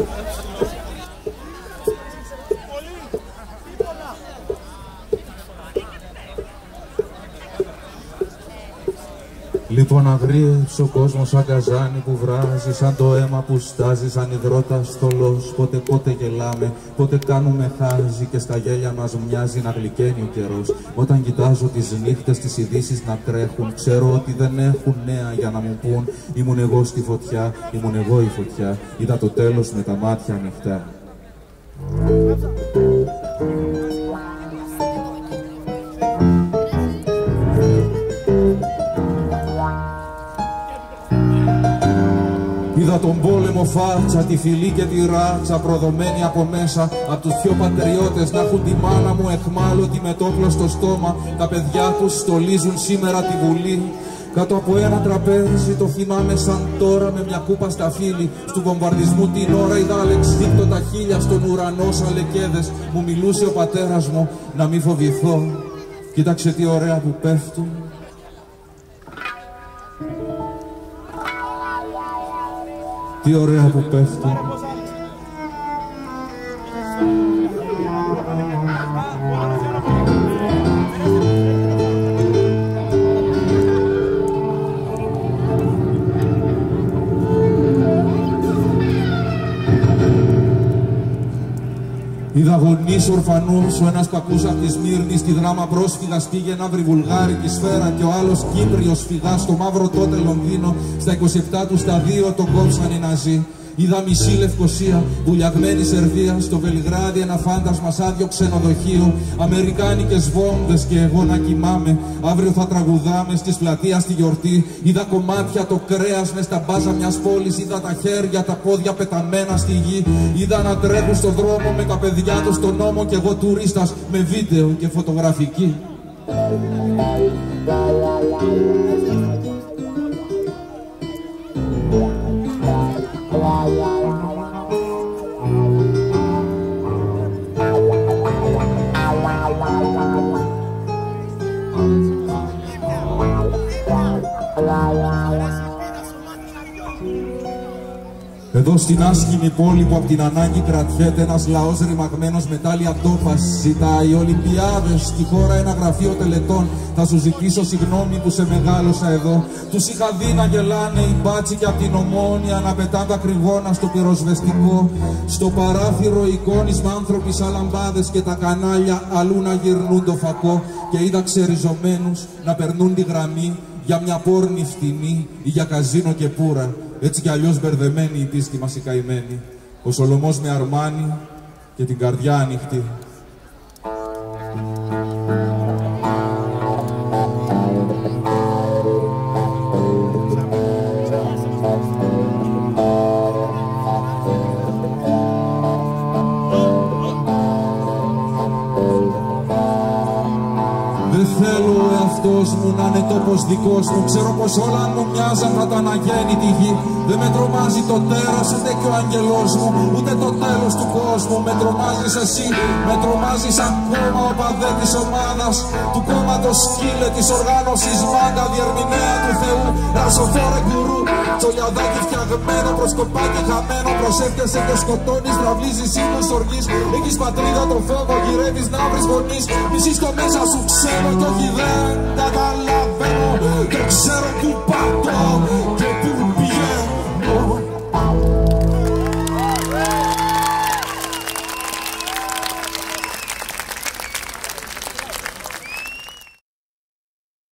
Λοιπόν αγρίεψε ο κόσμος σαν καζάνι που βράζει, σαν το αίμα που στάζει, σαν υδρότας θολός. Πότε γελάμε, πότε κάνουμε χάζι και στα γέλια μας μοιάζει να γλυκαίνει ο καιρός. Όταν κοιτάζω τις νύχτες, τις ειδήσεις να τρέχουν, ξέρω ότι δεν έχουν νέα για να μου πούν. Ήμουν εγώ στη φωτιά, ήμουν εγώ η φωτιά, είδα το τέλος με τα μάτια ανοιχτά. Είδα τον πόλεμο φάτσα, τη φυλή και τη ράτσα, προδομένη από μέσα απ' τους πιο πατριώτες να έχουν τη μάνα μου εχμάλωτη με το όπλο στο στόμα. Τα παιδιά τους στολίζουν σήμερα τη Βουλή. Κάτω από ένα τραπέζι το θυμάμαι σαν τώρα με μια κούπα στα φύλλη. Στου βομβαρδισμού την ώρα είδα αλεξίπτω τα χείλια στον ουρανό σαν λεκέδες. Μου μιλούσε ο πατέρας μου να μη φοβηθώ. Κοίταξε τι ωραία που πέφτουν. Τι ωραία που πέφτουν. Είδα γονείς ορφανούς, ο ένας παππούς απ' τη Σμύρνη στη δράμα πρόσφυγας πήγε να βρει βουλγάρικη σφαίρα και ο άλλος Κύπριος φυγάς στο μαύρο τότε Λονδίνο. Στα 27 του στα 2 τον κόψαν οι Ναζί. Είδα μισή Λευκοσία, βουλιαγμένη Σερβία, στο Βελιγράδι ένα φάντασμα σαν άδειο ξενοδοχείο. Αμερικάνικες βόμβες και εγώ να κοιμάμαι. Αύριο θα τραγουδάμε στις πλατείας στη γιορτή. Είδα κομμάτια το κρέας μες στα μπάζα μιας πόλης. Είδα τα χέρια, τα πόδια πεταμένα στη γη. Είδα να τρέχουν στον δρόμο με τα παιδιά τους στον νόμο κι εγώ τουρίστας με βίντεο και φωτογραφική. Εδώ στην άσχημη πόλη που απ' την ανάγκη κρατιέται ένας λαός ρημαγμένος με τάλια τόπας ζητάει Ολυμπιάδες, στη χώρα ένα γραφείο τελετών. Θα σου ζητήσω συγγνώμη που σε μεγάλωσα εδώ. Τους είχα δει να γελάνε οι μπάτσοι και απ' την Ομόνια να πετάνε τα κρυγόνα στο πυροσβεστικό. Στο παράθυρο εικόνες με άνθρωποι σαν λαμπάδες και τα κανάλια αλλού να γυρνούν το φακό. Και είδα ξεριζωμένους να περνούν τη γραμμή για μια πόρνη φτηνή ή για καζίνο και πουρα. Έτσι κι αλλιώς μπερδεμένη η πίστη μας η καημένη. Ο Σολομός με αρμάνι και την καρδιά ανοιχτή. Δεν θέλω ο εαυτός μου να είναι τόπος δικός μου. Ξέρω πως όλα αν μου μοιάζαν θα ήταν αγέννητη γη. Δεν με τρομάζει το τέρας ούτε και ο αγγελός μου, ούτε το τέλος του κόσμου. Με τρομάζεις εσύ, με τρομάζεις ακόμα ο παδέ της ομάδας, του κόμματος σκύλε, της οργάνωσης μάγκα, διερμηνέα του Θεού, ρασοφόρε γκουρού. Τσολιαδάκι φτιαγμένο, προσκοπάκι χαμένο. Προσεύχεσαι και σκοτώνεις, τραυλίζεις ύμνους οργής. Έχεις πατρίδα το φόβο, γυρεύεις να βρεις γονείς. Μισείς το μέσα σου ξέρω κι όχι δεν καταλαβαίνω. Και ξέρω που πατώ.